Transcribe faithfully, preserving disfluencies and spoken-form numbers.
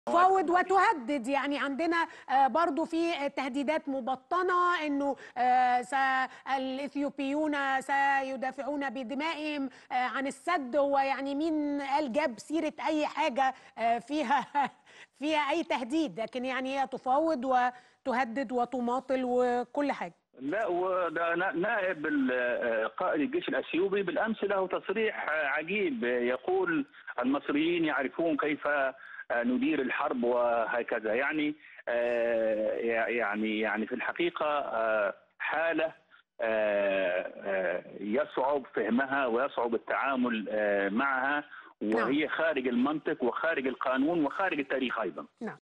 تفاوض وتهدد. يعني عندنا برضو في تهديدات مبطنة انه الاثيوبيون سيدافعون بدمائهم عن السد. ويعني مين قال جاب سيرة اي حاجة فيها فيها اي تهديد، لكن يعني هي تفاوض وتهدد وتماطل وكل حاجة. لا، وده نائب قائد الجيش الاثيوبي بالامس له تصريح عجيب، يقول المصريين يعرفون كيف ندير الحرب وهكذا. يعني يعني يعني في الحقيقه حاله يصعب فهمها ويصعب التعامل معها، وهي خارج المنطق وخارج القانون وخارج التاريخ ايضا.